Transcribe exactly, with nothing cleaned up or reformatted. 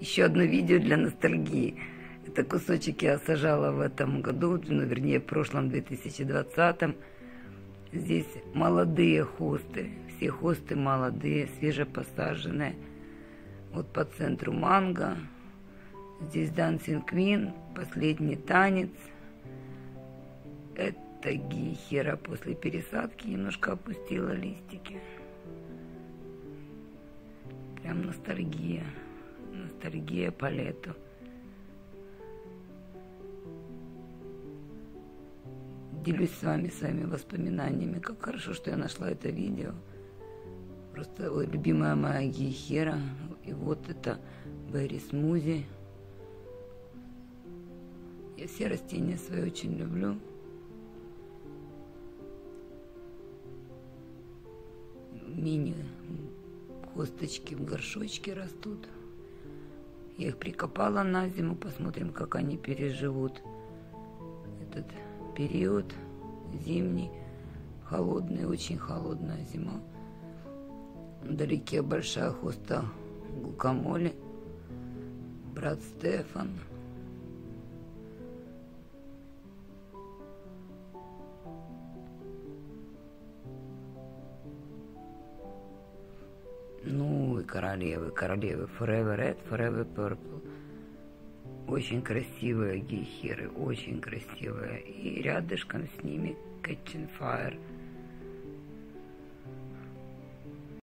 Еще одно видео для ностальгии. Это кусочек я сажала в этом году, ну, вернее, в прошлом две тысячи двадцатом. Здесь молодые хосты. Все хосты молодые, свежепосаженные. Вот по центру манго. Здесь Dancing Queen, последний танец. Это гейхера после пересадки немножко опустила листики. Прям ностальгия. Ностальгия по лету. Делюсь с вами своими воспоминаниями. Как хорошо, что я нашла это видео. Просто ой, любимая моя гейхера. И вот это Berry Smoothie. Я все растения свои очень люблю. Мини хосточки в горшочке растут. Я их прикопала на зиму. Посмотрим, как они переживут этот период зимний. Холодный, очень холодная зима. Вдалеке большая хоста гукамоле. Брат Стефан. Ну и королевы, королевы. Forever Red, Forever Purple. Очень красивые гейхеры, очень красивые. И рядышком с ними Catching Fire.